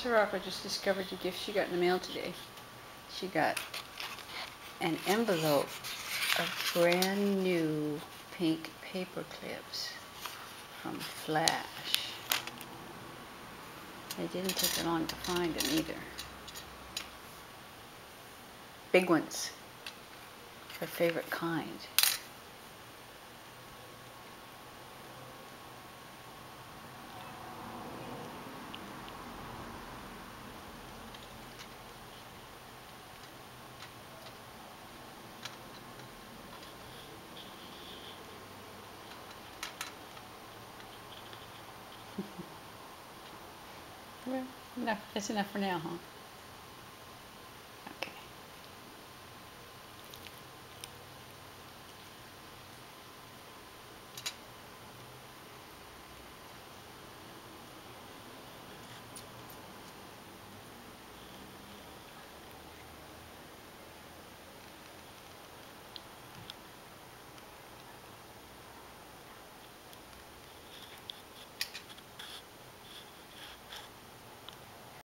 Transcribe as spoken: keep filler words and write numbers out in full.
Sirocco just discovered the gift she got in the mail today. She got an envelope of brand new pink paper clips from Flash. It didn't take her long to find them either. Big ones. Her favorite kind. Well, enough. That's enough for now, huh?